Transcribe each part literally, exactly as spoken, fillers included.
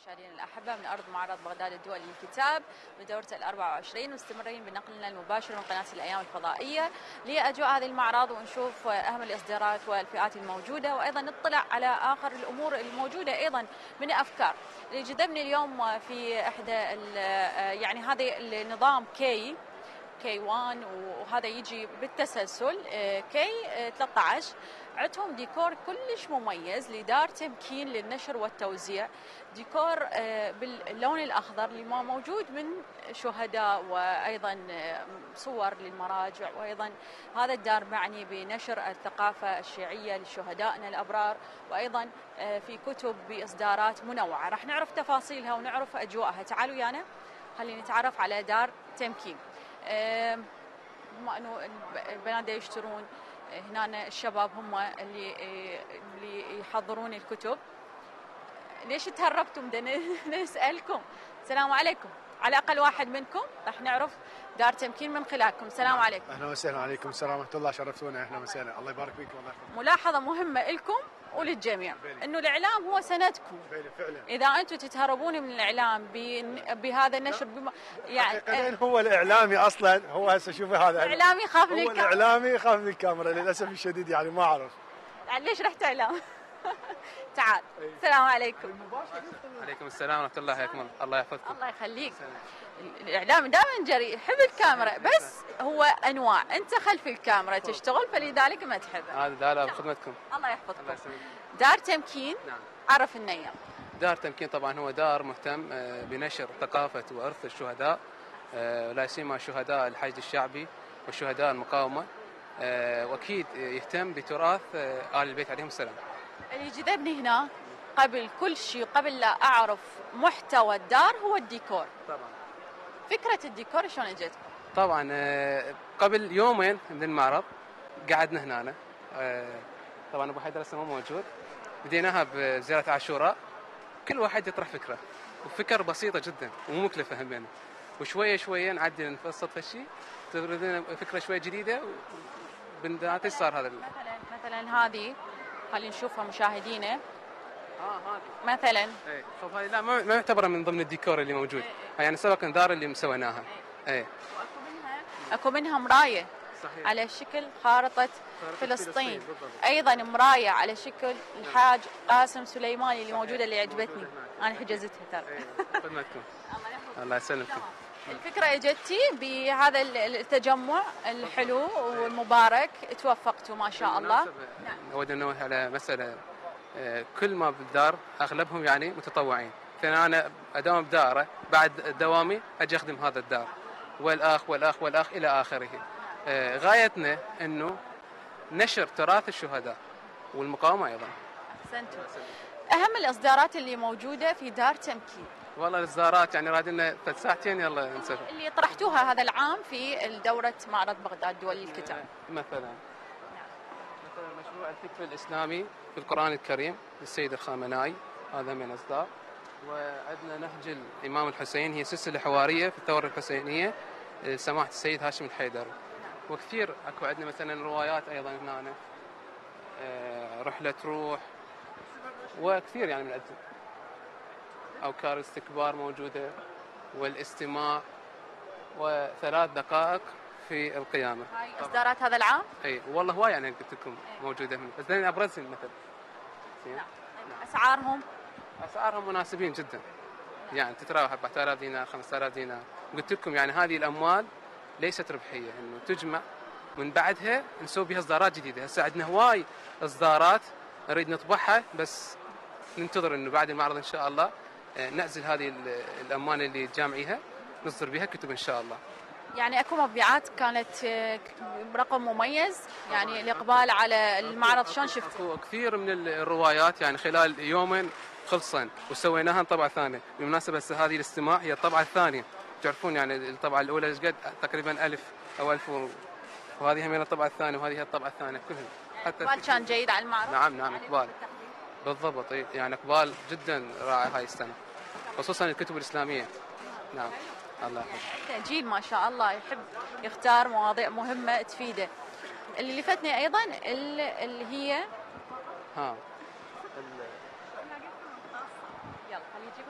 مشاهدينا الأحبة من أرض معرض بغداد الدولي للكتاب بدورته الأربعة وعشرين، مستمرين بنقلنا المباشر من قناة الأيام الفضائية لأجواء هذه المعرض ونشوف أهم الإصدارات والفئات الموجودة، وأيضا نطلع على آخر الأمور الموجودة أيضا من أفكار. اللي جذبني اليوم في إحدى يعني هذا النظام كي كي واحد، وهذا يجي بالتسلسل كي ثلاثة عشر، عندهم ديكور كلش مميز لدار تمكين للنشر والتوزيع، ديكور باللون الأخضر اللي ما موجود من شهداء، وأيضا صور للمراجع، وأيضا هذا الدار معني بنشر الثقافة الشيعية لشهدائنا الأبرار، وأيضا في كتب بإصدارات منوعة. راح نعرف تفاصيلها ونعرف أجواءها. تعالوا يانا خلينا نتعرف على دار تمكين. بما انه البنات يشترون هنا، الشباب هم اللي اللي يحضرون الكتب. ليش تهربتم؟ بدنا نسالكم. السلام عليكم. على الاقل واحد منكم راح نعرف دار تمكين من خلالكم. السلام عليكم. اهلا وسهلا. عليكم السلام ورحمه الله، شرفتونا. اهلا وسهلا، الله يبارك فيكم. الله يحفظكم. ملاحظه مهمه لكم وللجميع انه الاعلام هو سندكم. فعلا. اذا انتم تتهربون من الاعلام بهذا النشر بما يعني حقيقة هو الاعلامي اصلا، هو هسه شوفي هذا الاعلامي يخاف من الكاميرا، هو الاعلامي يخاف من الكاميرا للاسف الشديد، يعني ما اعرف ليش رحت اعلام. تعال. السلام عليكم. عليكم السلام ورحمه الله وبركاته. الله يحفظكم. الله يخليك. الاعلامي دائما جريء، يحب الكاميرا، بس هو انواع، انت خلف الكاميرا تشتغل فلذلك ما تحبه. هذا دار بخدمتكم. الله يحفظكم. دار تمكين. نعم. عرف النية. دار تمكين طبعا هو دار مهتم بنشر ثقافه وارث الشهداء، لا سيما شهداء الحشد الشعبي وشهداء المقاومه، واكيد يهتم بتراث ال البيت عليهم السلام. اللي جذبني هنا قبل كل شيء، قبل لا اعرف محتوى الدار، هو الديكور. طبعا. فكره الديكور شلون اجتكم؟ طبعا قبل يومين من المعرض قعدنا هنا، طبعا ابو حيدر لسه مو موجود، بديناها بزياره عاشوراء، كل واحد يطرح فكره، وفكر بسيطه جدا ومو مكلفه همين، وشويه شويه نعدل نفصل في الشيء، تبردنا فكره شويه جديده، وبالذات صار هذا. مثلا مثلا هذه خلينا نشوفها مشاهدينا. اه هذه مثلا اي شوف هذه لا ما معتبره من ضمن الديكور اللي موجود. ايه. يعني سبق الدار اللي مسويناها. اي ايه. واكو منها اكو منها مرايه. صحيح. على شكل خارطه فلسطين, فلسطين. ايضا مرايه على شكل الحاج قاسم سليماني اللي موجوده، اللي عجبتني انا حجزتها ترى. خدمتكم. الله يسلمكم. الفكره اجتي بهذا التجمع الحلو والمبارك، توفقتوا ما شاء الله. نعم. اود انوه على مساله، كل ما بالدار اغلبهم يعني متطوعين، فانا اداوم بداره بعد دوامي اجي اخدم هذا الدار، والاخ والاخ والاخ الى اخره. غايتنا انه نشر تراث الشهداء والمقاومه ايضا. احسنتوا. اهم الاصدارات اللي موجوده في دار تمكين؟ والله الاصدارات يعني رادنا ساعتين يلا نسافر. اللي طرحتوها هذا العام في دوره معرض بغداد الدولي للكتاب. مثلا مثلا مشروع الفكر الاسلامي في القرآن الكريم للسيد الخامنائي، هذا من إصدار. وعندنا نهج الإمام الحسين، هي سلسلة حوارية في الثورة الحسينية سماحة السيد هاشم الحيدري. وكثير أكو عندنا مثلا روايات أيضا هنا، رحلة روح، وكثير يعني من عندنا أوكار الاستكبار موجودة، والاستماع، وثلاث دقائق في القيامة. هاي إصدارات هذا العام؟ اي والله هواي يعني قلت لكم موجوده هنا، بس لين ابرزهم مثل. نعم. اسعارهم؟ اسعارهم مناسبين جدا. يعني تتراوح أربعة آلاف دينار، خمسة آلاف دينار. قلت لكم يعني هذه الاموال ليست ربحيه، انه تجمع من بعدها نسوي بها اصدارات جديده. هسه عندنا هواي اصدارات نريد نطبعها، بس ننتظر انه بعد المعرض ان شاء الله نعزل هذه الاموال اللي جامعيها، نصدر بها كتب ان شاء الله. يعني اكو مبيعات كانت برقم مميز، يعني الاقبال على المعرض شلون شفتوا؟ كثير من الروايات يعني خلال يومين خلصن، وسويناها طبعه ثانيه. بالمناسبه هسه هذه الاستماع هي الطبعه الثانيه، تعرفون يعني الطبعه الاولى ايش قد؟ تقريبا ألف او ألف، وهذه هم الطبعه الثانيه، وهذه هي الطبعه الثانيه كلهم. حتى الاقبال كان جيد على المعرض؟ نعم نعم اقبال بالضبط، يعني اقبال جدا رائع هاي السنه، خصوصا الكتب الاسلاميه. نعم. الله يحفظك. جيل ما شاء الله يحب يختار مواضيع مهمة تفيده. اللي لفتني أيضا اللي هي ها يلا خلي يجيبها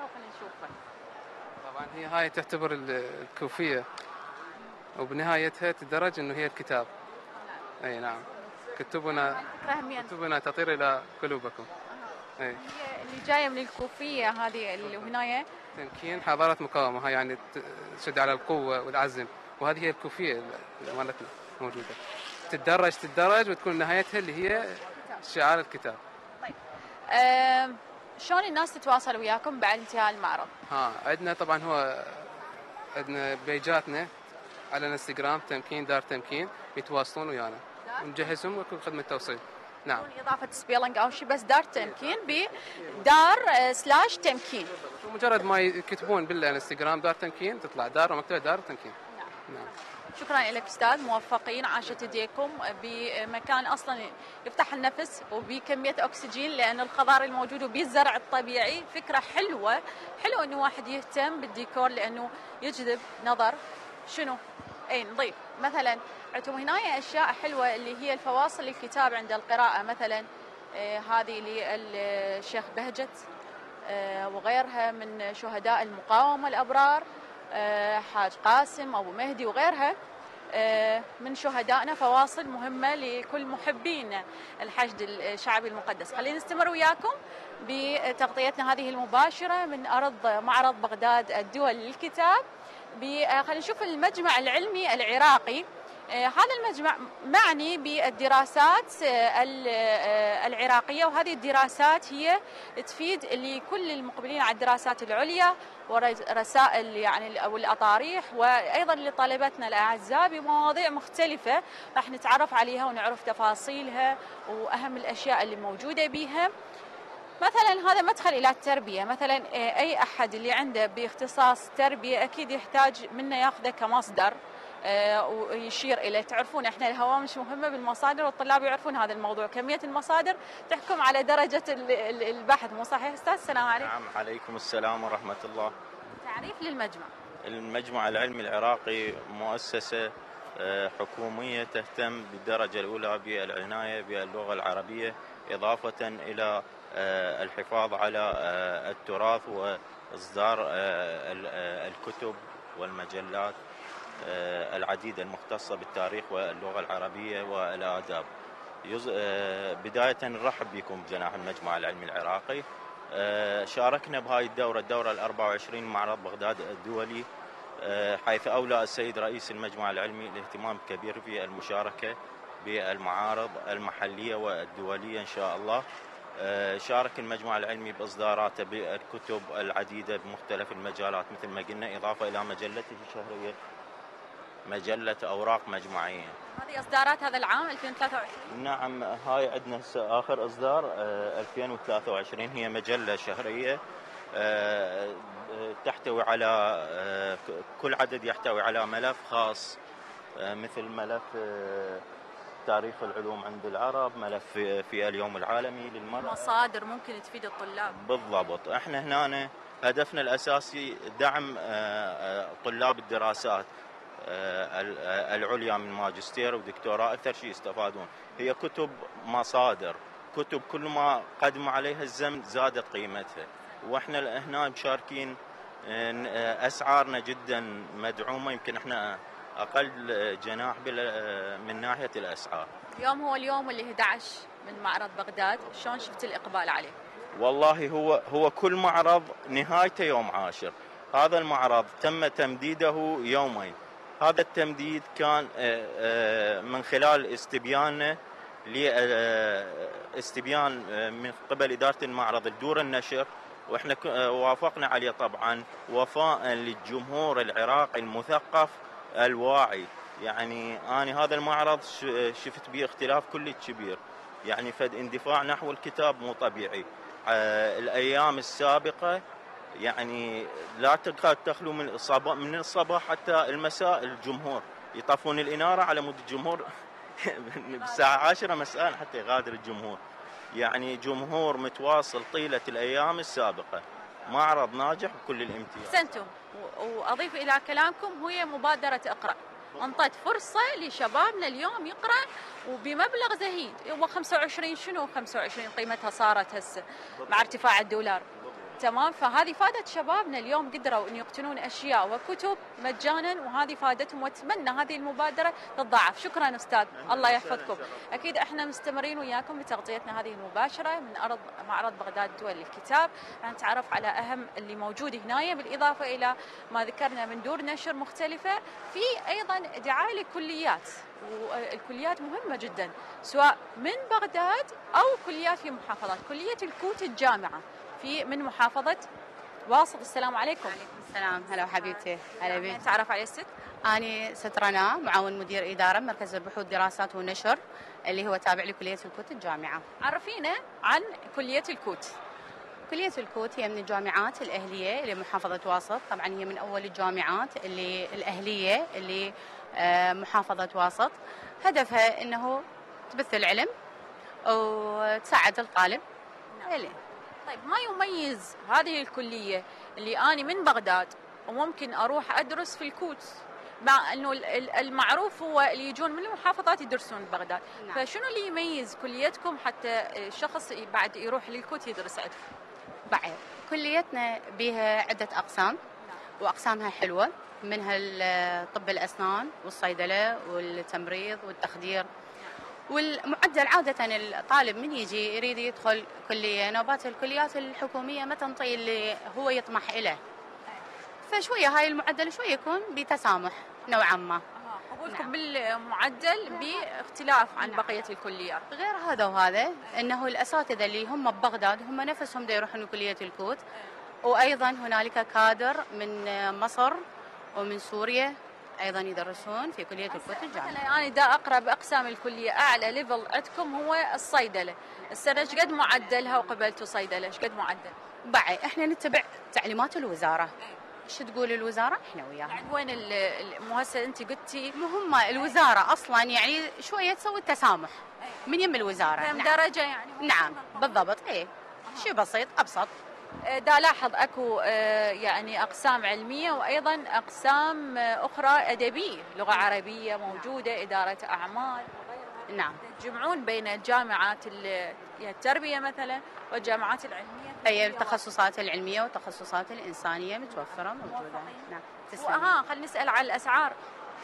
خلينا نشوفها. طبعا هي هاي تعتبر الكوفية، وبنهايتها تدرج انه هي الكتاب. اي نعم. كتبنا كتبنا تطير الى قلوبكم. اي هي اللي جايه من الكوفيه هذه اللي هنايا تمكين حضاره مقاومه، هاي يعني تشد على القوه والعزم، وهذه هي الكوفيه مالتنا موجوده. تتدرج تتدرج وتكون نهايتها اللي هي شعار الكتاب. طيب أه شلون الناس تتواصل وياكم بعد انتهاء المعرض؟ ها عندنا طبعا هو عندنا بيجاتنا على الانستغرام تمكين دار تمكين، يتواصلون ويانا ونجهزهم ويكون خدمه توصيل. نعم. بدون اضافه سبيلنج او شيء، بس دار تمكين بدار سلاش تمكين. مجرد ما يكتبون بالانستغرام دار تمكين تطلع دار ومكتبه دار تمكين. نعم. نعم. شكرا لك استاذ، موفقين، عاشت يديكم بمكان اصلا يفتح النفس وبكميه اكسجين لان الخضار الموجود وبالزرع الطبيعي. فكره حلوه، حلو انه واحد يهتم بالديكور لانه يجذب نظر. شنو؟ اي نضيف مثلا عندهم هنا اشياء حلوه اللي هي الفواصل الكتاب عند القراءه، مثلا آه هذه للشيخ بهجت آه وغيرها من شهداء المقاومه الابرار، آه حاج قاسم ابو مهدي وغيرها آه من شهدائنا. فواصل مهمه لكل محبين الحشد الشعبي المقدس. خلينا نستمر وياكم بتغطيتنا هذه المباشره من ارض معرض بغداد الدول للكتاب. خلينا نشوف المجمع العلمي العراقي. هذا المجمع معني بالدراسات العراقية، وهذه الدراسات هي تفيد لكل المقبلين على الدراسات العليا ورسائل يعني أو الأطاريح، وأيضا لطلبتنا الأعزاء بمواضيع مختلفة راح نتعرف عليها ونعرف تفاصيلها وأهم الأشياء اللي موجودة بها. مثلا هذا مدخل إلى التربية، مثلا أي أحد اللي عنده باختصاص تربية أكيد يحتاج منا ياخذه كمصدر ويشير إليه. تعرفون إحنا الهوامش مهمة بالمصادر والطلاب يعرفون هذا الموضوع، كمية المصادر تحكم على درجة البحث. مو صحيح أستاذ؟ السلام عليكم. نعم عليكم السلام ورحمة الله. تعريف للمجمع. المجمع العلمي العراقي مؤسسة حكومية تهتم بالدرجة الأولى بالعناية باللغة العربية، إضافة إلى الحفاظ على التراث وإصدار الكتب والمجلات العديدة المختصة بالتاريخ واللغة العربية والآداب. بداية نرحب بكم جناح المجمع العلمي العراقي. شاركنا بهاي الدورة الدورة الأربعة وعشرين معرض بغداد الدولي، حيث أولى السيد رئيس المجمع العلمي الاهتمام كبير في المشاركة بالمعارض المحلية والدولية إن شاء الله. شارك المجمع العلمي بإصداراته بالكتب العديدة بمختلف المجالات مثل ما قلنا، إضافة إلى مجلته الشهرية مجلة أوراق مجمعية. هذه إصدارات هذا العام ألفين وثلاثة وعشرين؟ نعم، هاي عندنا آخر إصدار ألفين وثلاثة وعشرين، هي مجلة شهرية تحتوي على كل عدد يحتوي على ملف خاص، مثل ملف تاريخ العلوم عند العرب، ملف في اليوم العالمي للمرأة. مصادر ممكن تفيد الطلاب. بالضبط. احنا هنا هدفنا الأساسي دعم طلاب الدراسات العليا من ماجستير ودكتوراه، أكثر شيء يستفادون. هي كتب مصادر، كتب كل ما قدم عليها الزمن زادت قيمتها، واحنا هنا مشاركين. أسعارنا جدا مدعومة، يمكن احنا أقل جناح من ناحية الأسعار. اليوم هو اليوم اللي أحد عشر من معرض بغداد، شلون شفت الإقبال عليه؟ والله هو هو كل معرض نهايته يوم عاشر. هذا المعرض تم تمديده يومين. هذا التمديد كان من خلال استبياننا لاستبيان من قبل إدارة المعرض لدور النشر، واحنا وافقنا عليه طبعا وفاء للجمهور العراقي المثقف الواعي. يعني أنا هذا المعرض شفت به اختلاف كل كبير، يعني فد اندفاع نحو الكتاب مو طبيعي. الأيام السابقة يعني لا تكاد تخلو من الصباح من الصباح حتى المساء الجمهور يطفون الإنارة على مود الجمهور بالساعة عشرة مساء حتى يغادر الجمهور. يعني جمهور متواصل طيلة الأيام السابقة. معرض ناجح بكل الامتياز. أحسنتم. وأضيف إلى كلامكم هي مبادرة اقرأ، انطت فرصة لشبابنا اليوم يقرأ وبمبلغ زهيد. هو خمسة وعشرين، شنو خمسة وعشرين قيمتها صارت هسه مع ارتفاع الدولار؟ تمام. فهذه فادت شبابنا اليوم، قدروا ان يقتنون اشياء وكتب مجانا، وهذه فادتهم، واتمنى هذه المبادره تتضاعف. شكرا استاذ، الله يحفظكم. اكيد احنا مستمرين وياكم بتغطيتنا هذه المباشره من ارض معرض بغداد الدولي للكتاب، راح نتعرف على اهم اللي موجود هنا، بالاضافه الى ما ذكرنا من دور نشر مختلفه. في ايضا دعايه لكليات، والكليات مهمه جدا سواء من بغداد او كليات في محافظات. كليه الكوت الجامعه في من محافظه واسط. السلام عليكم. وعليكم السلام. هلا وحبيبتي. هلا بك. نتعرف على الست. أنا ست رنا، معاون مدير إدارة مركز البحوث دراسات ونشر اللي هو تابع لكلية الكوت الجامعة. عرفينا عن كلية الكوت. كلية الكوت هي من الجامعات الأهلية لمحافظة واسط، طبعا هي من أول الجامعات اللي الأهلية اللي محافظة واسط. هدفها أنه تبث العلم وتساعد الطالب. نعم. طيب ما يميز هذه الكلية اللي أنا من بغداد وممكن أروح أدرس في الكوت، مع أنه المعروف هو اللي يجون من المحافظات يدرسون بغداد؟ نعم. فشنو اللي يميز كليتكم حتى الشخص بعد يروح للكوت يدرس عندكم؟ بعد كليتنا بها عدة أقسام، وأقسامها حلوة، منها طب الأسنان والصيدلة والتمريض والتخدير. والمعدل عادة الطالب من يجي يريد يدخل كلية، نوبات الكليات الحكومية ما تنطي اللي هو يطمح إليه، فشوية هاي المعدل شوية يكون بتسامح نوعا ما. قبولكم نعم. بالمعدل باختلاف عن نعم. بقية الكليات. غير هذا وهذا انه الاساتذة اللي هم ببغداد هم نفسهم دا يروحون كلية الكوت، وايضا هنالك كادر من مصر ومن سوريا ايضا يدرسون في كلية الكوت الجامعة. مثلا انا دا اقرا باقسام الكلية، اعلى ليفل عندكم هو الصيدلة، السنة ايش قد معدلها وقبلتوا صيدلة ايش قد معدل؟ بعد احنا نتبع تعليمات الوزارة. ايش تقول الوزاره؟ احنا وياها. يعني وين المؤسسه انت قلتي مهمه الوزاره اصلا، يعني شويه تسوي التسامح من يم الوزاره. كم نعم. درجه يعني؟ نعم بالضبط. ايه شيء بسيط ابسط. دا لاحظ اكو يعني اقسام علميه وايضا اقسام اخرى ادبيه، لغه عربيه موجوده، اداره اعمال وغيرها. نعم. تجمعون بين الجامعات التربيه مثلا والجامعات العلميه. هي التخصصات العلميه والتخصصات الانسانيه متوفره موجوده. نعم. ها خلينا نسال على الاسعار.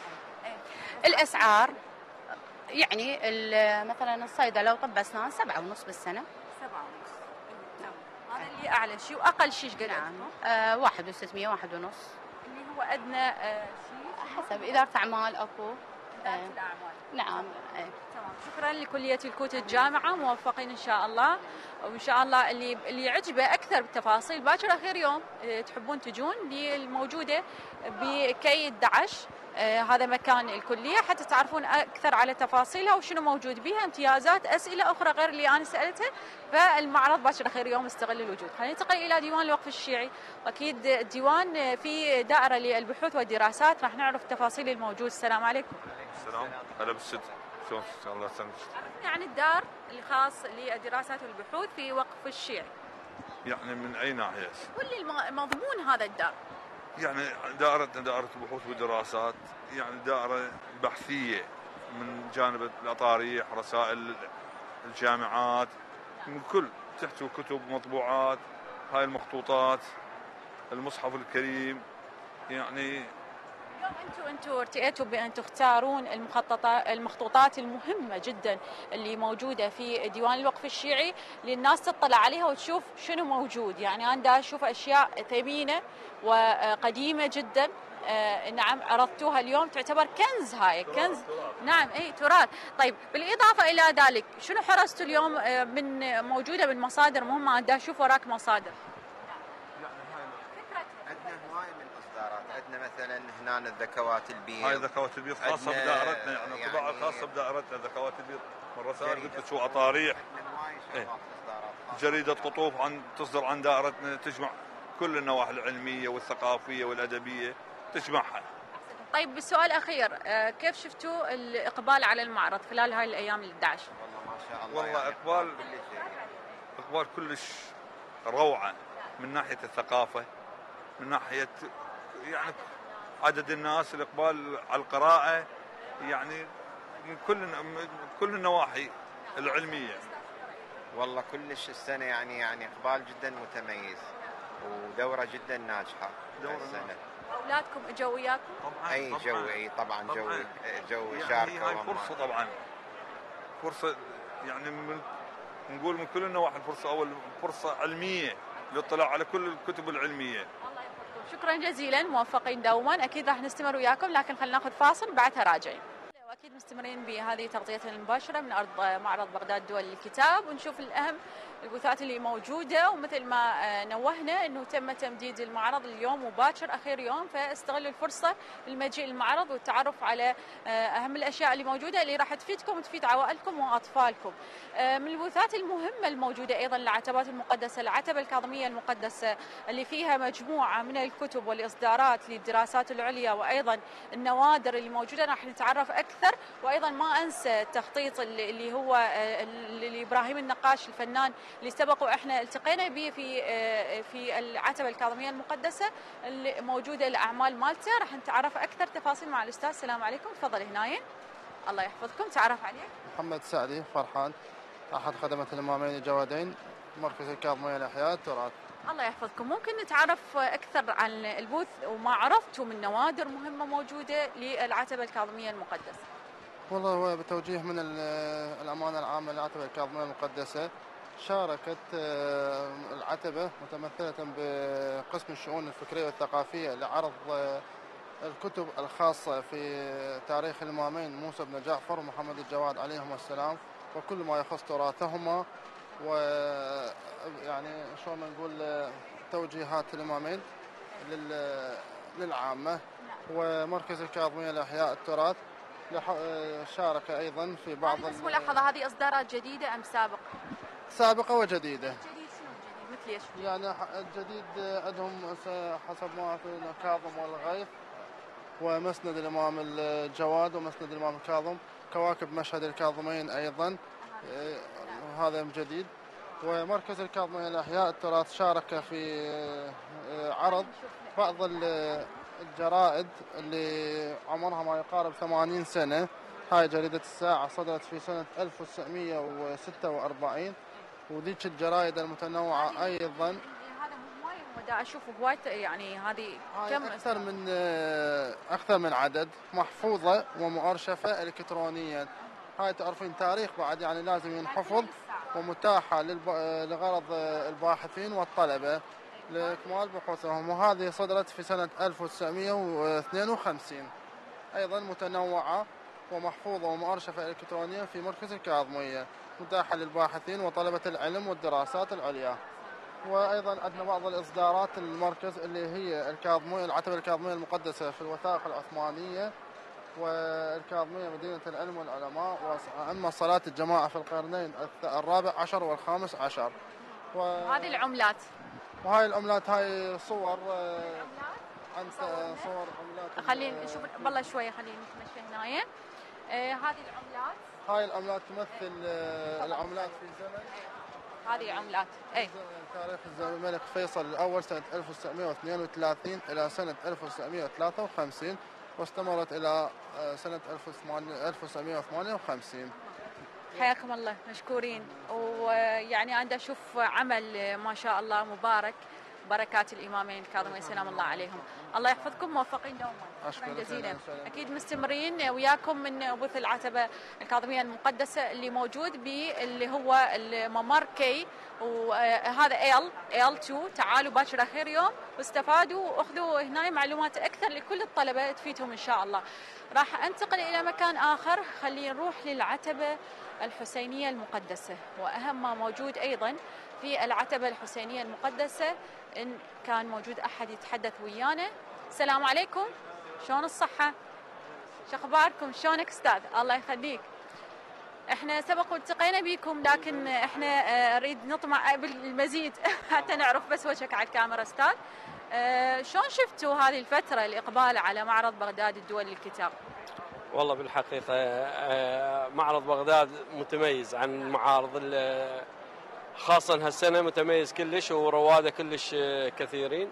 الاسعار يعني مثلا الصيدله وطب اسنان سبعة ونص بالسنه. سبعة ونص. هذا اللي اعلى شيء، واقل شيء ايش قد؟ نعم آه واحد وستمية واحد ونص. اللي هو ادنى آه شيء حسب اداره اعمال اكو. اداره آه. الاعمال. نعم. آه. تمام. شكرا لكليه الكوت الجامعه، موفقين ان شاء الله، وان شاء الله اللي اللي يعجبه اكثر بالتفاصيل باكر اخر يوم تحبون تجون الموجوده بكي الدعش. آه هذا مكان الكليه حتى تعرفون اكثر على تفاصيلها وشنو موجود بها، امتيازات، اسئله اخرى غير اللي انا سالتها. فالمعرض باكر اخر يوم استغل الوجود. خلينا ننتقل الى ديوان الوقف الشيعي، واكيد الديوان في دائره للبحوث والدراسات، راح نعرف التفاصيل الموجود. السلام عليكم. السلام. هلا بالسد. شلون الله يسلمك. عرفني عن الدار الخاص للدراسات والبحوث في وقف الشيعي. يعني من اي ناحيه؟ قل لي مضمون هذا الدار. يعني دائرتنا دائره البحوث والدراسات، يعني دائره بحثيه من جانب الاطاريح، رسائل الجامعات، من كل تحتوي كتب، مطبوعات، هاي المخطوطات، المصحف الكريم. يعني اليوم انتم انتم ارتئيتوا بان تختارون المخططات المخطوطات المهمه جدا اللي موجوده في ديوان الوقف الشيعي للناس تطلع عليها وتشوف شنو موجود. يعني انا دا اشوف اشياء ثمينه وقديمه جدا. آه نعم عرضتوها اليوم، تعتبر كنز. هاي كنز. نعم اي تراث. طيب بالاضافه الى ذلك شنو حرصتوا اليوم آه من موجوده من مصادر مهمه؟ انا دا اشوف وراك مصادر. عندنا مثلا هنا الذكوات البيض. هاي ذكوات البيض خاصه بدائرتنا، يعني الطباعه يعني الخاصه بدائرتنا ذكوات البيض. مرة ثانية قلت لك شو اطاريح. ايه. جريده قطوف عن تصدر عن دائرتنا، تجمع كل النواحي العلميه والثقافيه والادبيه، تجمعها. طيب بالسؤال الاخير، كيف شفتوا الاقبال على المعرض خلال هاي الايام ال احد عشر؟ والله ما شاء الله. والله يعني اقبال اقبال كلش روعه، من ناحيه الثقافه، من ناحيه يعني عدد الناس، الاقبال على القراءه، يعني من كل كل النواحي العلميه. والله كلش السنه يعني يعني اقبال جدا متميز. ودورة جدا ناجحة. دورة السنة. اولادكم اجوا وياكم؟ طبعا اي طبعاً. جوي اي طبعا جوي جوي يعني شاركة. هاي فرصة طبعا، فرصة يعني من نقول من كل النواحي، فرصة أول فرصة علمية للاطلاع على كل الكتب العلمية. الله يحفظكم، شكرا جزيلا، موفقين دوما. اكيد راح نستمر وياكم، لكن خلينا ناخذ فاصل بعدها راجعين. واكيد مستمرين بهذه تغطيتنا المباشره من ارض معرض بغداد الدولي للكتاب، ونشوف الاهم البثات اللي موجوده. ومثل ما نوهنا انه تم تمديد المعرض اليوم وباكر اخير يوم، فاستغلوا الفرصه للمجيء للمعرض والتعرف على اهم الاشياء اللي موجوده اللي راح تفيدكم وتفيد عوائلكم واطفالكم. من البثات المهمه الموجوده ايضا العتبات المقدسه، العتبه الكاظميه المقدسه اللي فيها مجموعه من الكتب والاصدارات للدراسات العليا، وايضا النوادر اللي موجوده راح نتعرف اكثر. وايضا ما انسى التخطيط اللي هو لابراهيم النقاش الفنان اللي سبق واحنا التقينا به في في العتبه الكاظميه المقدسه اللي موجوده الاعمال مالته. راح نتعرف اكثر تفاصيل مع الاستاذ. السلام عليكم، تفضل هنايا. الله يحفظكم، تعرف عليك. محمد سعدي فرحان، احد خدمه الامامين الجوادين، مركز الكاظميه لاحياء التراث. الله يحفظكم، ممكن نتعرف اكثر عن البوث وما عرفتوا من نوادر مهمه موجوده للعتبه الكاظميه المقدسه؟ والله هو بتوجيه من الامانه العامه للعتبه الكاظميه المقدسه، شاركت العتبه متمثله بقسم الشؤون الفكريه والثقافيه لعرض الكتب الخاصه في تاريخ الامامين موسى بن جعفر ومحمد الجواد عليهما السلام، وكل ما يخص تراثهما، ويعني شلون نقول توجيهات الامامين للعامه. ومركز الكاظميه لاحياء التراث شارك ايضا في بعض. بس ملاحظه، هذه اصدارات جديده ام سابقه؟ سابقه وجديده. جديد شنو جديد؟ مثل ايش؟ يعني الجديد عندهم حسب ما في كاظم والغيث، ومسند الامام الجواد ومسند الامام الكاظم، كواكب مشهد الكاظمين ايضا، هذا جديد. ومركز الكاظميه لاحياء التراث شارك في عرض بعض الجرائد اللي عمرها ما يقارب ثمانين سنة. هاي جريدة الساعة صدرت في سنة ألف وتسعمئة وستة وأربعين، وذيك الجرائد المتنوعة أيضا. هذا مو دا أشوف هواية، يعني هذه كم أكثر من أكثر من عدد، محفوظة ومؤرشفة إلكترونيا. هاي تعرفين تاريخ بعد، يعني لازم ينحفظ ومتاحة لغرض الباحثين والطلبة لإكمال بحوثهم. وهذه صدرت في سنة ألف وتسعمئة واثنين وخمسين، أيضا متنوعة ومحفوظة ومؤرشفة إلكترونيا في مركز الكاظمية، متاحة للباحثين وطلبة العلم والدراسات العليا. وأيضا عندنا بعض الإصدارات المركز اللي هي الكاظمية، العتبة الكاظمية المقدسة في الوثائق العثمانية، والكاظمية مدينة العلم والعلماء، وأما صلاة الجماعة في القرنين الرابع عشر والخامس عشر. وهذه العملات، وهاي العملات هاي صور عن صور عملات. خلينا نشوف والله شويه، خلينا نتمشى هنايا. آه هذه العملات، هاي العملات تمثل العملات في زمن، هذه عملات اي تاريخ الملك فيصل الاول سنه ألف وتسعمئة واثنين وثلاثين الى سنه ألف وتسعمئة وثلاثة وخمسين، واستمرت الى سنه ألف وتسعمئة وثمانية وخمسين. حياكم الله، مشكورين. ويعني أنا أشوف عمل ما شاء الله مبارك، بركات الإمامين الكاظمين سلام الله عليهم. الله يحفظكم، موفقين دوما. شكرا جزيلا. أكيد مستمرين وياكم من بث العتبة الكاظمية المقدسة اللي موجود باللي هو الممر كي، وهذا إل إل اثنين. تعالوا باكر آخر يوم واستفادوا واخذوا هنا معلومات أكثر لكل الطلبة تفيدهم إن شاء الله. راح أنتقل إلى مكان آخر، خلينا نروح للعتبة الحسينية المقدسة، وأهم ما موجود أيضا في العتبة الحسينية المقدسة إن كان موجود أحد يتحدث ويانا. السلام عليكم، شلون الصحة؟ شو أخباركم؟ شلونك أستاذ؟ الله يخليك. احنا سبق والتقينا بيكم، لكن احنا نريد نطمع بالمزيد حتى نعرف بس وجهك على الكاميرا أستاذ. شلون شفتوا هذه الفترة الإقبال على معرض بغداد الدولي للكتاب؟ والله بالحقيقة معرض بغداد متميز عن المعارض، خاصة هالسنة متميز كلش ورواده كلش كثيرين.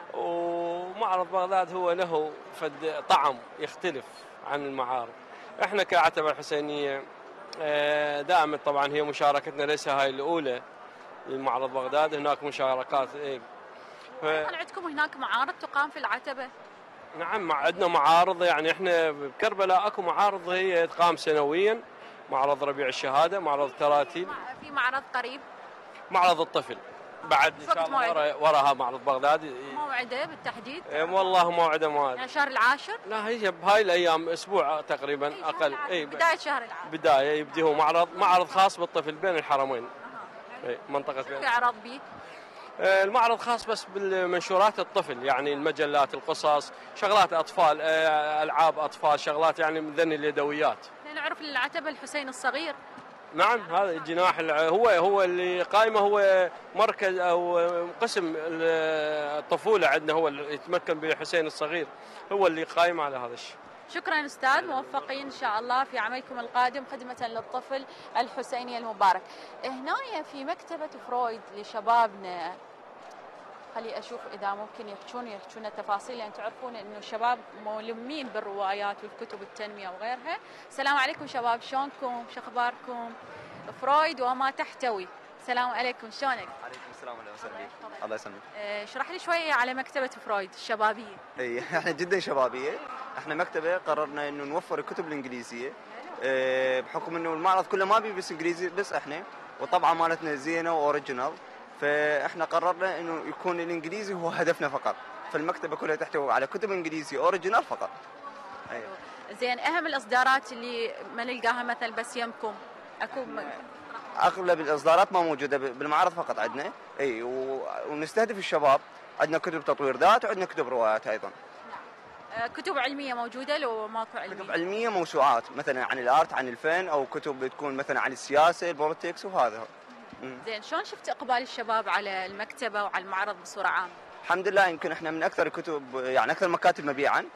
ومعرض بغداد هو له فد طعم يختلف عن المعارض. احنا كعتبة الحسينية دائما طبعا هي مشاركتنا ليس هاي الأولى للمعرض بغداد، هناك مشاركات ف... عندكم هناك معارض تقام في العتبة؟ نعم عندنا معارض، يعني احنا بكربلاء اكو معارض هي تقام سنويا، معرض ربيع الشهاده، معرض التراتيل، في معرض قريب، معرض الطفل بعد ان شاء الله ورا وراها معرض بغداد. موعده بالتحديد؟ والله موعده ما يعني الشهر العاشر؟ لا هي بهاي الايام اسبوع تقريبا اقل. اي بدايه شهر العاشر بدايه يبدي هو معرض معرض خاص بالطفل بين الحرمين. اي منطقه بين. في عرض بيه؟ المعرض خاص بس بالمنشورات الطفل، يعني المجلات، القصص، شغلات اطفال، العاب اطفال، شغلات يعني من ذن اليدويات. نعرف العتبه الحسين الصغير. نعم هذا الجناح هو هو اللي قائمه، هو مركز او قسم الطفوله عندنا، هو اللي يتمكن بحسين الصغير، هو اللي قائم على هذا الشيء. شكرا استاذ، موفقين ان شاء الله في عملكم القادم خدمه للطفل الحسيني المبارك. هنا في مكتبه فرويد لشبابنا، خلي اشوف اذا ممكن يحكون يحكون التفاصيل، لان تعرفون انه الشباب ملمين بالروايات والكتب التنميه وغيرها. السلام عليكم شباب، شلونكم؟ شو اخباركم؟ فرويد وما تحتوي. السلام عليكم، شلونك؟ عليكم السلام، اهلا وسهلا بك. الله يسلمك. اشرح لي شويه على مكتبه فرويد الشبابيه. اي احنا جدا شبابيه، احنا مكتبه قررنا انه نوفر الكتب الانجليزيه بحكم انه المعرض كله ما بي بس انجليزي بس احنا، والطبعه مالتنا زينه واوريجينال، فاحنا قررنا انه يكون الانجليزي هو هدفنا فقط، فالمكتبه كلها تحتوي على كتب انجليزي اوريجينال فقط. ايوه زين، اهم الاصدارات اللي ما نلقاها مثلا بس يمكم اكو؟ اغلب الاصدارات ما موجوده بالمعرض فقط عندنا، اي ونستهدف الشباب، عندنا كتب تطوير ذات وعندنا كتب روايات ايضا. كتب علميه موجوده لو ماكو علميه؟ كتب علميه موسوعات مثلا عن الارت، عن الفن، او كتب تكون مثلا عن السياسه، البوليتكس وهذا. زين، شلون شفت اقبال الشباب على المكتبه وعلى المعرض بصوره عامه؟ الحمد لله، يمكن احنا من اكثر الكتب يعني اكثر المكاتب مبيعا.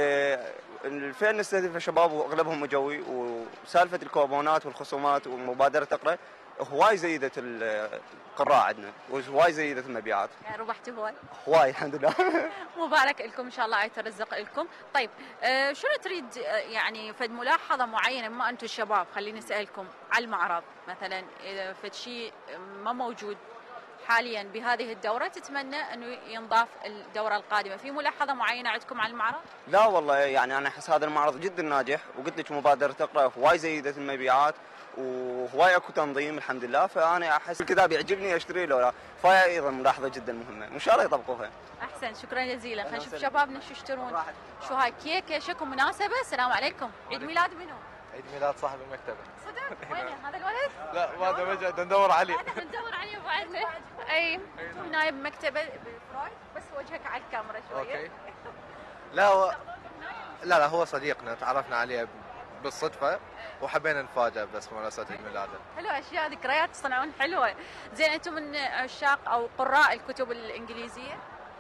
الفئه نستهدف الشباب واغلبهم مجوي، وسالفه الكوبونات والخصومات ومبادره اقرا هواي زيدت القراء عندنا، وهواي زيدت المبيعات. يعني ربحتوا هواي؟ هواي الحمد لله. مبارك لكم ان شاء الله، يترزق لكم. طيب آه شنو تريد يعني فد ملاحظه معينه بما انتم الشباب، خليني اسالكم على المعرض مثلا، اذا فد شيء ما موجود حاليا بهذه الدوره تتمنى انه ينضاف الدوره القادمه، في ملاحظه معينه عندكم على المعرض؟ لا والله، يعني انا احس هذا المعرض جدا ناجح، وقلت لك مبادره اقرا هواي زيدت المبيعات، وهواي اكو تنظيم الحمد لله، فانا احس الكتاب يعجبني اشتري له، فهي ايضا ملاحظه جدا مهمه، وان شاء الله يطبقوها. احسن، شكرا جزيلا. خلينا نشوف شبابنا شو يشترون. شو هاي كيكه شكو مناسبه؟ السلام عليكم، عيد ميلاد منو؟ عيد ميلاد صاحب المكتبه. صدق؟ وينه هذا الولد؟ لا ما ادري، بدنا ندور عليه. هذا بندور عليه بعدنا. اي هنا بمكتبه بفرويد، بس وجهك على الكاميرا شويه. اوكي. لا هو لا لا هو صديقنا، تعرفنا عليه بالصدفه وحبينا نفاجئ بس بمناسبه عيد ميلاده. حلو، اشياء ذكريات تصنعون حلوه. زين، انتم من عشاق او قراء الكتب الانجليزيه؟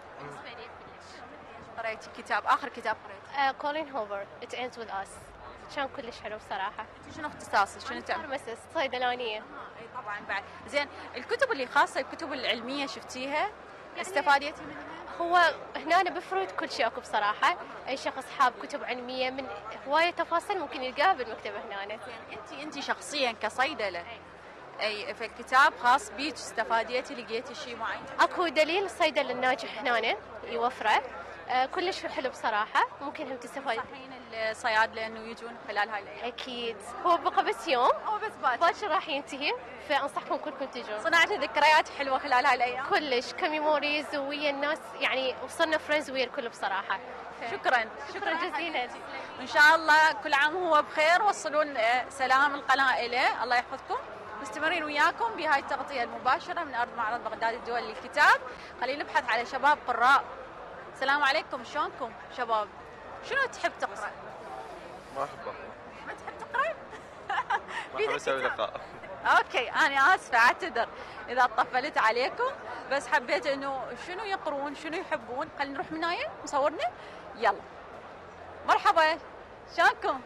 قريتي كتاب، اخر كتاب قريتي؟ كولين هوفر It Ends With Us، كان كلش حلو بصراحه. انت شنو اختصاصك؟ شنو تعمل؟ فارماسيست، صيدلانيه. اي طبعا بعد. زين، الكتب اللي خاصه الكتب العلميه شفتيها؟ يعني استفاديتي منها؟ هو هنا بفرويد كل شيء اكو بصراحه، اي شخص حاب كتب علميه من هوايه تفاصيل ممكن يلقاها بالمكتبه هنا. زين، انت انت شخصيا كصيدله اي في كتاب خاص بيك استفاديتي، لقيتي شيء معين؟ اكو دليل الصيدله الناجح هنا يوفره، آه كلش حلو بصراحه، ممكن هم تستفادين. تنصحين الصيادله انه يجون خلال هاي الايام؟ اكيد، هو بقى بس يوم، هو بس باكر باكر راح ينتهي، فانصحكم كلكم تجون. صنعتي ذكريات حلوه خلال هاي الايام؟ كلش كميموريز ويا الناس، يعني وصلنا فريندز ويا الكل بصراحه. شكرا شكرا جزيلا. ان شاء الله كل عام وهو بخير، وصلون سلام القناه له، الله يحفظكم. مستمرين وياكم بهاي التغطيه المباشره من ارض معرض بغداد الدولي للكتاب. خلينا نبحث على شباب قراء. السلام عليكم، شلونكم شباب؟ شنو تحب تقرا؟ ما احب اقرا. ما تحب تقرا؟ ما احب اسوي لقاء. اوكي، انا اسفه اعتذر اذا طفلت عليكم، بس حبيت انه شنو يقرون، شنو يحبون. خلينا نروح من هاي مصورنا. يلا مرحبا، شلونكم؟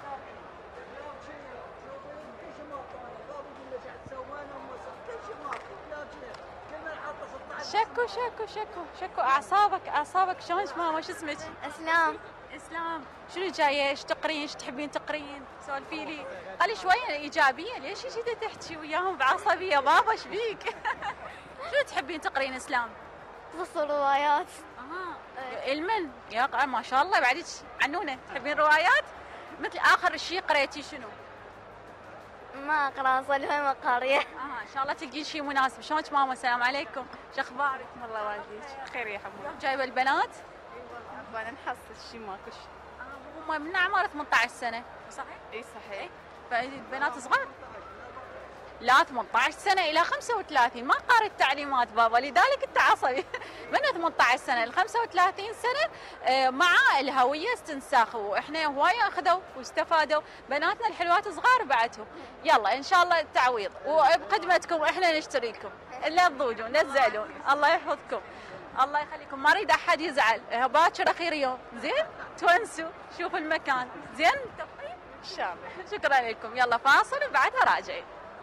شكو شكو شكو شكو اعصابك اعصابك شلون ماما؟ شو اسمك؟ اسلام. اسلام، شنو جايه؟ ايش تقرين؟ ايش تحبين تقرين؟ سولفي لي. خلي شويه ايجابيه، ليش جيتي تحكي وياهم بعصبيه؟ بابا ايش بيك؟ شنو تحبين تقرين اسلام؟ قصص وروايات. اها المن يا ق- ما شاء الله بعدك عنونه تحبين روايات؟ مثل اخر شيء قريتي شنو؟ ما أقرأ صلها مقارية. اه ان شاء الله تلقين شيء مناسب. شلونك ماما؟ السلام عليكم، شو اخبارك؟ الله والديك خير يا حبيبي. جايبه البنات؟ انا نحصل شيء ماكو شيء. هم من اعمار ثمانية عشر سنه صحيح؟ اي صحيح. فالبنات صغار؟ لا ثمانية عشر سنه الى خمسة وثلاثين، ما قارئ التعليمات بابا لذلك انت عصبي. من ثمانية عشر سنه ل خمسة وثلاثين سنه آه، مع الهويه استنساخ، واحنا هوايه اخذوا واستفادوا، بناتنا الحلوات صغار بعدهم. يلا ان شاء الله التعويض وبخدمتكم احنا نشتريكم، لا تضوجون لا تزعلون، الله يحفظكم. الله يخليكم، ما اريد احد يزعل، باكر اخير يوم، زين؟ تونسوا، شوفوا المكان، زين؟ توفيق؟ ان شاء الله. شكرا لكم، يلا فاصل وبعدها راجعين.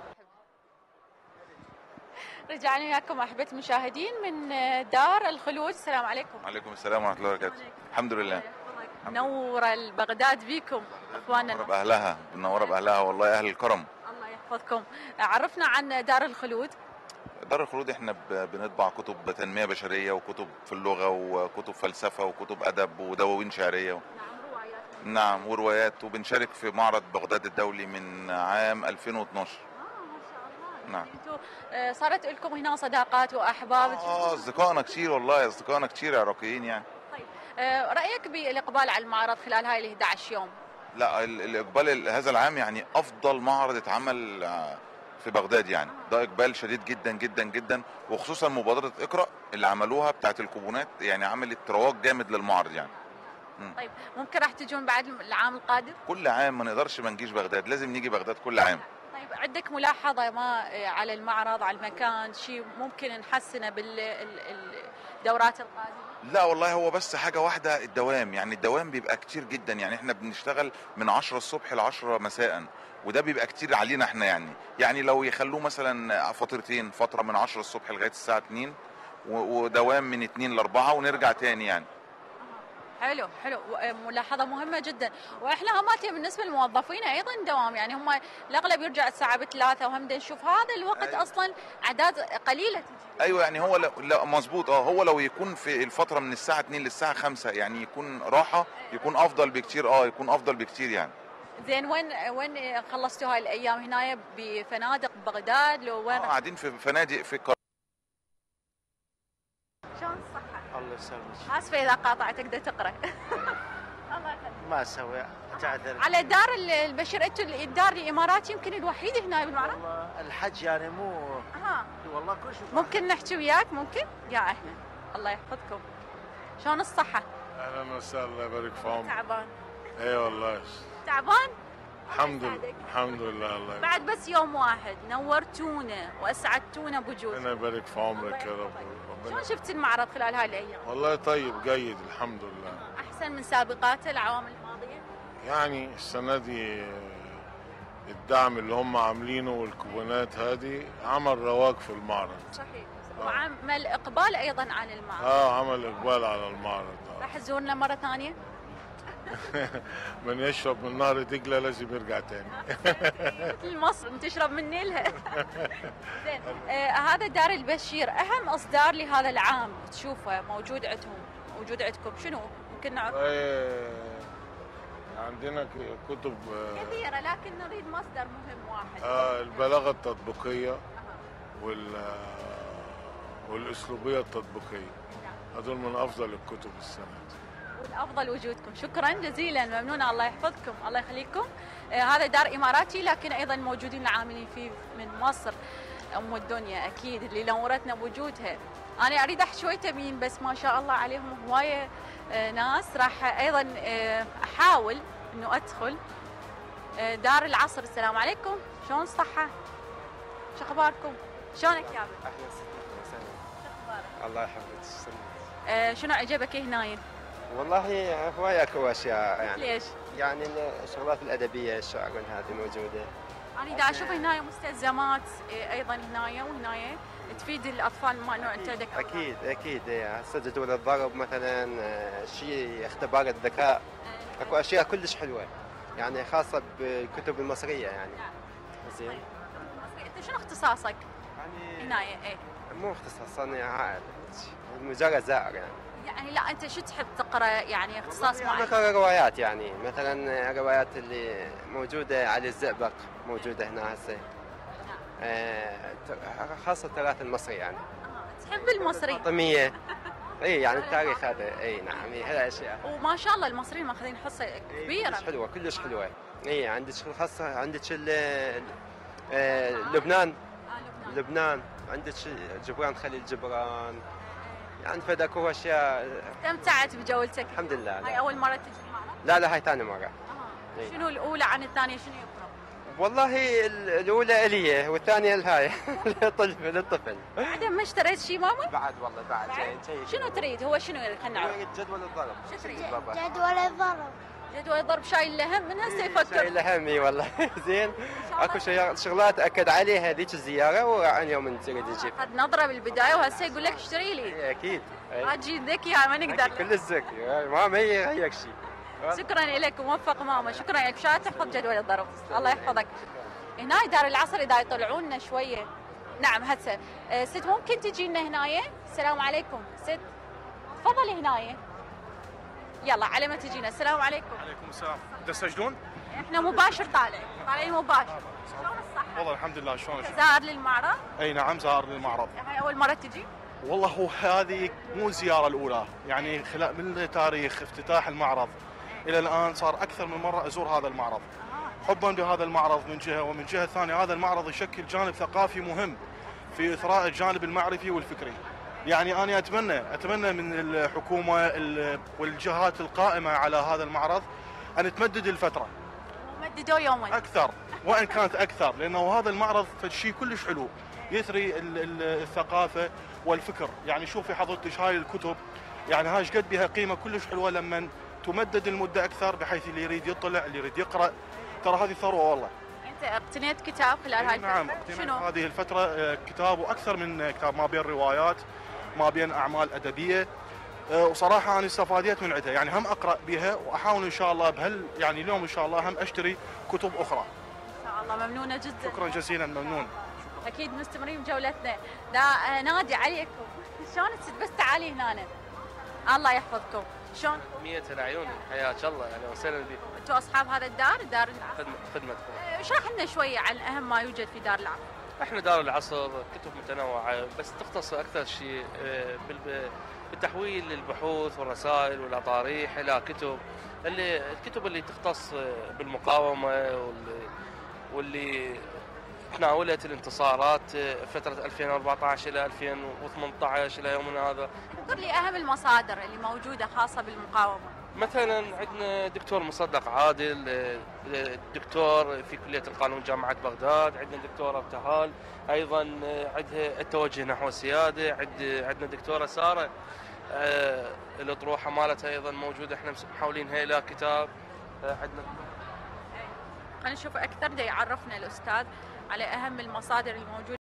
رجعنا وياكم احبه المشاهدين من دار الخلود، السلام عليكم. وعليكم السلام ورحمه الله وبركاته. الحمد لله. منوره البغداد بيكم اخواننا. منوره باهلها، منوره باهلها والله، اهل الكرم. الله يحفظكم. عرفنا عن دار الخلود. دار الخلود احنا ب- بنطبع كتب تنميه بشريه وكتب في اللغه وكتب فلسفه وكتب ادب ودواوين شعريه. نعم روايات. نعم وروايات، وبنشارك في معرض بغداد الدولي من عام ألفين واثناشر. نعم. انتوا آه، صارت لكم هنا صداقات واحباب. اه اصدقائنا كتير والله، اصدقائنا كتير عراقيين يعني. آه، رايك بالاقبال على المعرض خلال هاي ال إحدى عشر يوم؟ لا ال- الاقبال ال- هذا العام يعني افضل معرض اتعمل آه، في بغداد يعني، ده اقبال شديد جدا جدا جدا، وخصوصا مبادره اقرا اللي عملوها بتاعت الكوبونات، يعني عملت رواج جامد للمعرض يعني. مم. طيب ممكن راح تجون بعد العام القادم؟ كل عام ما نقدرش ما نجيش بغداد، لازم نيجي بغداد كل عام. طيب عندك ملاحظة ما على المعرض، على المكان، شيء ممكن نحسنه بالدورات القادمة؟ لا والله هو بس حاجة واحدة، الدوام، يعني الدوام بيبقى كتير جدا، يعني احنا بنشتغل من عشرة الصبح ل عشرة مساء، وده بيبقى كتير علينا احنا يعني، يعني لو يخلوه مثلا فترتين، فترة من عشرة الصبح لغاية الساعة اتنين و- ودوام من اتنين ل أربعة ونرجع تاني يعني. حلو حلو، ملاحظة مهمة جدا. واحنا هماتي بالنسبة للموظفين ايضا دوام، يعني هم الاغلب يرجع الساعة بثلاثة، وهم نشوف هذا الوقت أيوة. اصلا اعداد قليلة تجي. ايوه يعني هو لو لا مظبوط، اه هو لو يكون في الفترة من الساعة اتنين للساعة خمسة يعني يكون راحة، يكون افضل بكتير، اه يكون افضل بكتير يعني. زين وين وين خلصتوا هاي الايام؟ هنا بفنادق بغداد لو وين؟ آه قاعدين في فنادق في القاهرة. شلون الصحة؟ الله يسلمك. اسفة اذا قاطعت، تقدر تقرا. الله يخليك. ما اسوي تعذر. على دار البشير، انتوا الدار الاماراتي يمكن الوحيد هنا بالمعرض؟ والله الحج يعني مو اها والله كل شيء. ممكن نحكي وياك؟ ممكن؟ يا احنا الله يحفظكم. شلون الصحة؟ اهلا وسهلا، الله يبارك في عمرك. تعبان؟ اي والله. تعبان؟ الحمد لله الحمد لله. الله بعد بس يوم واحد نورتونا واسعدتونا بوجودكم. ربنا يبارك في عمرك يا رب. ربنا شلون شفت المعرض خلال هاي الايام؟ والله طيب جيد الحمد لله. احسن من سابقاته العوام الماضية؟ يعني السنة دي الدعم اللي هم عاملينه والكوبونات هذه عمل رواج في المعرض. صحيح. وعمل اقبال ايضا عن المعرض. اه عمل اقبال على المعرض. راح تزورنا مرة ثانية؟ من يشرب من نهر دجلة لازم يرجع تاني. مثل مصر تشرب من نيلها. زين آه هذا دار البشير، اهم اصدار لهذا العام تشوفه موجود عندهم، موجود عندكم شنو؟ ممكن نعرف؟ آه عندنا ك- كتب آه كثيرة، لكن نريد مصدر مهم واحد. آه البلاغة التطبيقية وال والأسلوبية التطبيقية، هذول من أفضل الكتب السنة دي. والافضل وجودكم، شكرا جزيلا، ممنونه، الله يحفظكم، الله يخليكم. آه هذا دار اماراتي، لكن ايضا موجودين العاملين فيه من مصر، ام الدنيا اكيد اللي نورتنا بوجودها. انا اريد احكي شوي تمين، بس ما شاء الله عليهم هوايه آه ناس. راح ايضا آه احاول انه ادخل آه دار العصر. السلام عليكم، شلون الصحه؟ شو اخباركم؟ شلونك يا ابو؟ اهلا وسهلا. شو اخبارك؟ الله يحفظك. تسلمي. آه شنو عجبك هنايا؟ والله هواية اكو اشياء يعني. ليش؟ يعني الشغلات الادبيه، الشعر هذه موجوده. انا دا اشوف هنايا مستلزمات إيه، ايضا هنايا وهنايا تفيد الاطفال ما نوع انت ذكرت. اكيد اكيد إيه، هسه جدول الضرب مثلا، آه، شيء اختبار الذكاء، اكو اشياء كلش حلوه يعني خاصه بالكتب المصريه يعني. زين. انت شنو اختصاصك؟ يعني هنايا ايه؟ مو اختصاص، انا عائله. مجرد زائر يعني. يعني لا انت شو تحب تقرا يعني اختصاص يعني معين؟ اقرا روايات يعني مثلا روايات اللي موجوده علي الزئبق موجوده هنا هسه. آه، خاصه التراث المصري يعني. تحب المصري؟ الفاطميه. اي يعني التاريخ هذا اي نعم هي هالاشياء. وما شاء الله المصريين ماخذين حصه كبيره. كلش حلوه كلش حلوه. اي عندك خاصه عندك ال- آه، لبنان. لبنان عندك جبران خليل جبران. يعني فداكو اشياء. استمتعت بجولتك؟ الحمد لله. هاي اول مره تجي المعرض؟ لا لا هاي ثاني مره. إي. شنو الاولى عن الثانيه شنو يفرق؟ والله ال- الاولى الي والثانيه الهاي للطفل للطفل. بعدين ما اشتريت شيء ماما؟ بعد والله بعد جاي شيء. شنو تريد؟ هو شنو خلينا نعرف؟ اريد جدول الضرب. شو تريد؟ جدول الضرب. جدول الضرب شايل له هم من هسه يفكر. شايل هم اي والله. زين اكو شي- شغلات اكد عليها ذيك الزياره وعن يوم نريد نجيب. اخذ نظره بالبدايه وهسه يقول لك اشتري لي. إي اكيد. إي. اجي ذكي هاي ما نقدر. كل الذكي ما ما هي هيك شيء. شكرا لك وموفق ماما، شكرا لك مشان تحفظ جدول الضرب. الله يحفظك. هنا دار العصر اذا يطلعون لنا شويه. نعم هسه أه، ست ممكن تجي لنا هنايا؟ السلام عليكم ست. تفضلي هنايا. يلا على ما تجينا. السلام عليكم. عليكم السلام. تسجلون؟ احنا مباشر طالع طالعين مباشر. شلون الصحة؟ والله الحمد لله. شلونك؟ زار للمعرض؟ اي نعم زار للمعرض. هاي اول مرة تجي؟ والله هو هذه مو الزياره الاولى، يعني خلال من تاريخ افتتاح المعرض الى الان صار اكثر من مره ازور هذا المعرض. حبا بهذا المعرض من جهه، ومن جهه ثانيه هذا المعرض يشكل جانب ثقافي مهم في اثراء الجانب المعرفي والفكري. يعني انا اتمنى اتمنى من الحكومه ال- والجهات القائمه على هذا المعرض ان تمدد الفتره مددوا يومين اكثر، وان كانت اكثر، لانه هذا المعرض شيء كلش حلو يثري ال- ال- الثقافه والفكر. يعني شوفي حضرتك هاي الكتب، يعني هاي قد بها قيمه كلش حلوه لما تمدد المده اكثر، بحيث اللي يريد يطلع اللي يريد يقرا، ترى هذه ثروه والله. انت اقتنيت كتاب خلال هاي الفترة؟ نعم اقتنيت شنو؟ هذه الفتره آه، كتاب واكثر من كتاب، ما بين روايات ما بين اعمال ادبيه. آه، وصراحه انا استفاديت من عندها، يعني هم اقرا بها واحاول ان شاء الله بهال يعني اليوم ان شاء الله هم اشتري كتب اخرى. ان شاء الله ممنونة جدا. شكرا جزيلا ممنون. اكيد مستمرين بجولتنا. لا آه، نادي عليكم. شلون تصير؟ بس تعالي هنا. الله يحفظكم. شلون؟ مية العيون حياك الله اهلا وسهلا بك. انتم اصحاب هذا الدار دار العصر؟ خدمة خدمتكم. آه، اشرح لنا شويه عن اهم ما يوجد في دار العصر. احنا دار العصر كتب متنوعه بس تختص اكثر شيء آه، بال- بتحويل البحوث والرسائل والاطاريح الى كتب، اللي الكتب اللي تختص آه، بالمقاومه واللي, واللي تناولت الانتصارات آه، فتره ألفين وأربعة عشر الى ألفين وثمانية عشر الى يومنا هذا. اذكر لي اهم المصادر اللي موجوده خاصه بالمقاومه. مثلا عندنا دكتور مصدق عادل آه، دكتور في كليه القانون جامعه بغداد، عندنا دكتوره ابتهال ايضا آه، عندها التوجه نحو السياده، عند عندنا دكتوره ساره آه، الاطروحه مالتها ايضا موجوده، احنا محاولينها الى كتاب. آه، عندنا خلينا نشوف اكثر دا يعرفنا الاستاذ على اهم المصادر الموجوده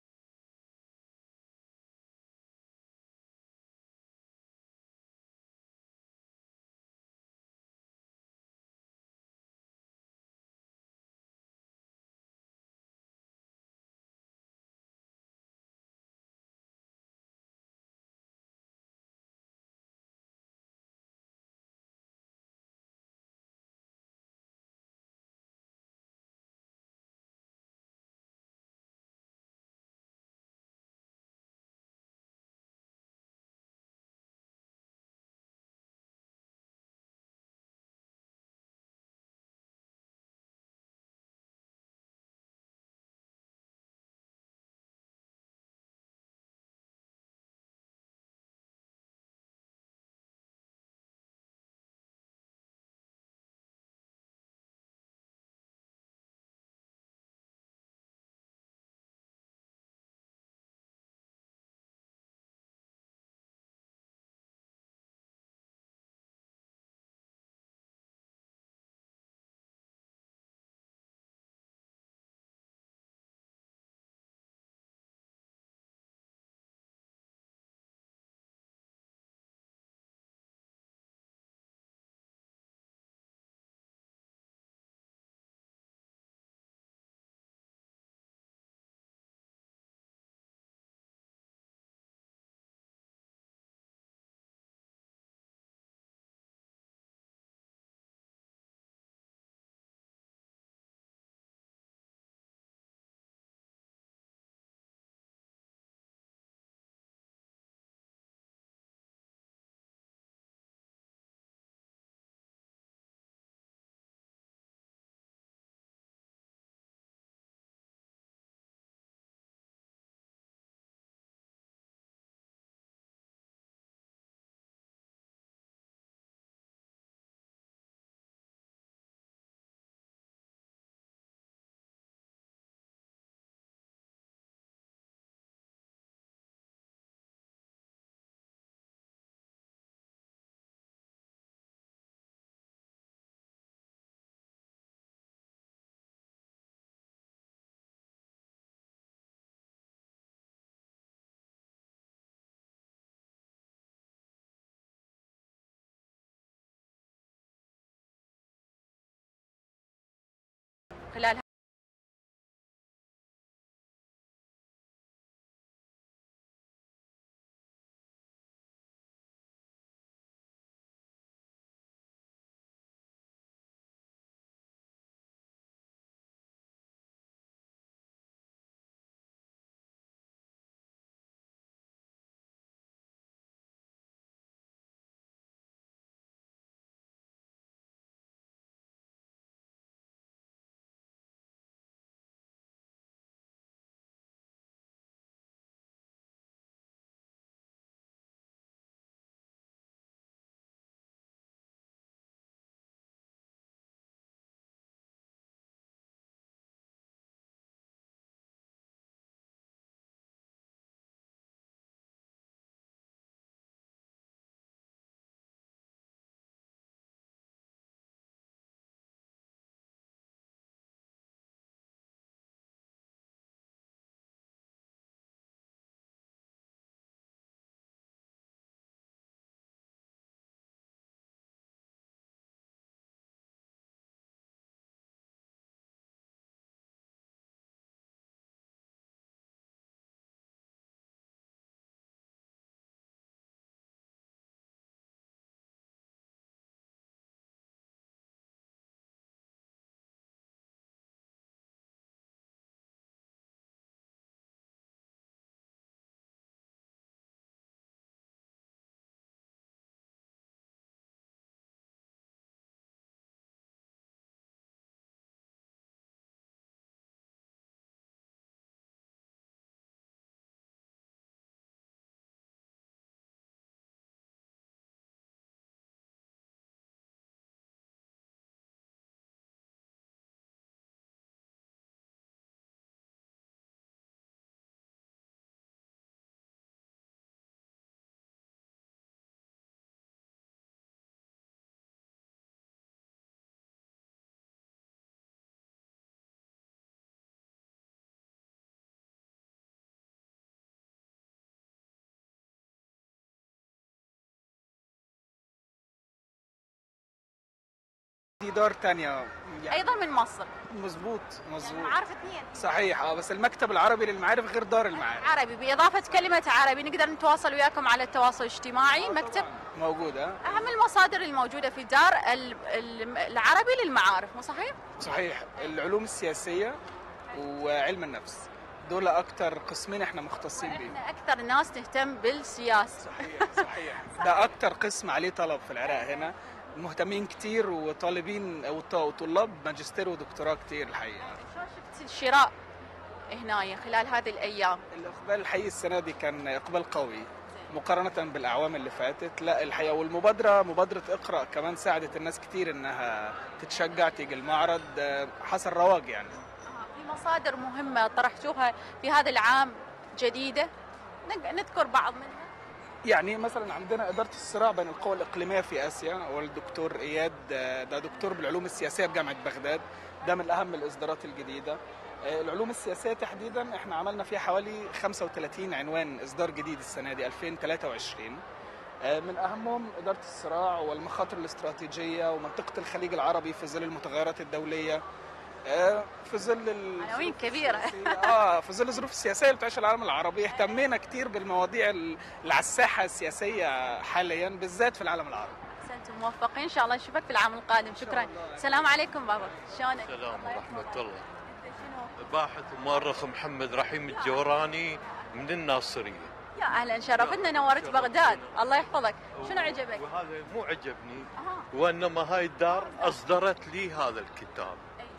دي دار تانية يعني ايضا من مصر. مظبوط مظبوط. معارف اثنين. صحيح اه، بس المكتب العربي للمعارف غير دار المعارف. عربي، باضافه كلمه عربي نقدر نتواصل وياكم على التواصل الاجتماعي. مكتب موجوده. اهم المصادر الموجوده في دار العربي للمعارف، مو صحيح؟ صحيح. العلوم السياسيه وعلم النفس، دول اكتر قسمين احنا مختصين بيهم. احنا اكثر ناس تهتم بالسياسه. صحيح صحيح. ده اكتر قسم عليه طلب في العراق هنا، مهتمين كتير وطالبين وطلاب ماجستير ودكتوراه كتير الحقيقه. شو شفت الشراء هنا خلال هذه الايام؟ الاقبال الحقيقي السنه دي كان اقبال قوي مقارنه بالاعوام اللي فاتت. لا الحقيقه، والمبادره مبادره اقرا كمان ساعدت الناس كتير انها تتشجع تيجي المعرض، حصل رواج يعني. في مصادر مهمه طرحتوها في هذا العام جديده نذكر بعض منها. يعني مثلا عندنا إدارة الصراع بين القوى الإقليمية في آسيا، والدكتور إياد ده دكتور بالعلوم السياسية بجامعة بغداد، ده من أهم الإصدارات الجديدة. العلوم السياسية تحديدا احنا عملنا فيها حوالي خمسة وثلاثين عنوان إصدار جديد السنة دي ألفين وثلاثة وعشرين، من أهمهم إدارة الصراع والمخاطر الاستراتيجية ومنطقة الخليج العربي في ظل المتغيرات الدولية، في ظل عناوين كبيرة. اه في ظل الظروف السياسية اللي بتعيشها العالم العربي. اهتمينا كتير بالمواضيع اللي على الساحة السياسية حاليا بالذات في العالم العربي. أنتم موفقين، إن شاء الله نشوفك في العام القادم. شكرا. السلام عليكم بابا، شلونك؟ السلام ورحمة الله. باحث ومؤرخ محمد رحيم الجوراني من الناصرية. يا أهلا، شرفتنا، نورت بغداد. الله يحفظك. شنو عجبك؟ وهذا مو عجبني، وإنما هاي الدار أصدرت لي هذا الكتاب.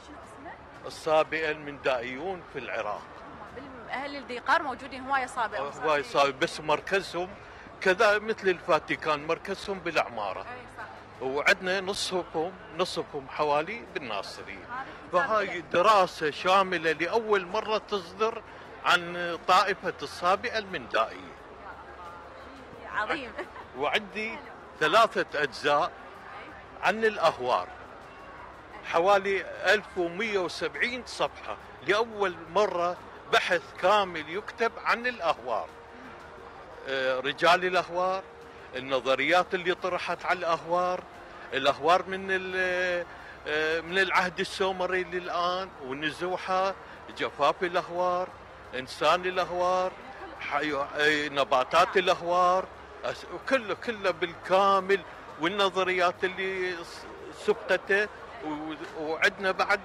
الصابئة المندائيون في العراق. أهل الديقار موجودين هواية صابئة. هواية صابئة، بس مركزهم كذا مثل الفاتيكان، مركزهم بالعمارة. وعندنا نصفهم نصفهم حوالي بالناصرية. فهاي دراسة شاملة لأول مرة تصدر عن طائفة الصابئة المندائية. عظيم. وعندي ثلاثة أجزاء عن الأهوار، حوالي ألف ومئة وسبعين صفحة، لأول مرة بحث كامل يكتب عن الأهوار، رجال الأهوار، النظريات اللي طرحت على الأهوار، الأهوار من من العهد السومري للآن، ونزوحها، جفاف الأهوار، إنسان الأهوار، نباتات الأهوار، كله كله بالكامل، والنظريات اللي سبقته. وعندنا بعد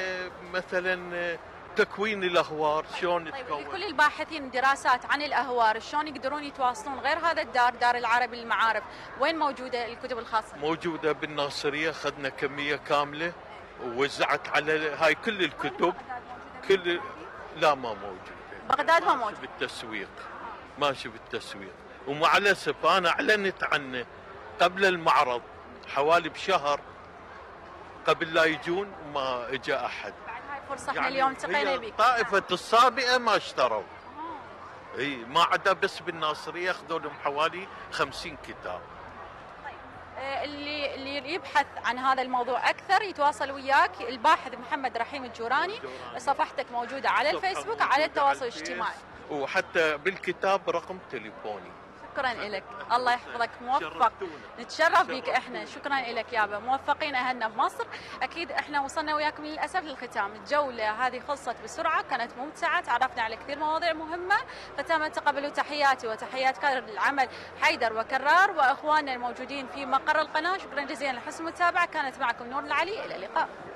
مثلا تكوين الاهوار شلون طيب تكون. لكل الباحثين دراسات عن الاهوار شلون يقدرون يتواصلون غير هذا الدار دار العربي للمعارف؟ وين موجوده الكتب الخاصه؟ موجوده بالناصريه، اخذنا كميه كامله ووزعت على هاي كل الكتب. كل لا ما موجوده. بغداد ما موجود. بالتسويق ماشي بالتسويق، ومع الاسف انا اعلنت عنه قبل المعرض حوالي بشهر قبل لا يجون وما اجى احد. بعد هاي فرصه احنا يعني اليوم التقينا بك. طائفه الصابئه ما اشتروا. اي ما عدا بس بالناصريه اخذوا لهم حوالي خمسين كتاب. طيب اللي اللي يبحث عن هذا الموضوع اكثر يتواصل وياك الباحث محمد رحيم الجوراني، صفحتك موجوده على الفيسبوك على التواصل الاجتماعي، وحتى بالكتاب رقم تليفوني. شكرا لك، الله يحفظك، موفق. نتشرف بك احنا، شكرا لك يابا، موفقين اهلنا بمصر. اكيد احنا وصلنا وياكم للاسف للختام، الجوله هذه خلصت بسرعه، كانت ممتعه، تعرفنا على كثير مواضيع مهمه، فتم تقبلوا تحياتي وتحيات كادر العمل حيدر وكرار واخواننا الموجودين في مقر القناه. شكرا جزيلا لحسن المتابعه، كانت معكم نور العلي، الى اللقاء.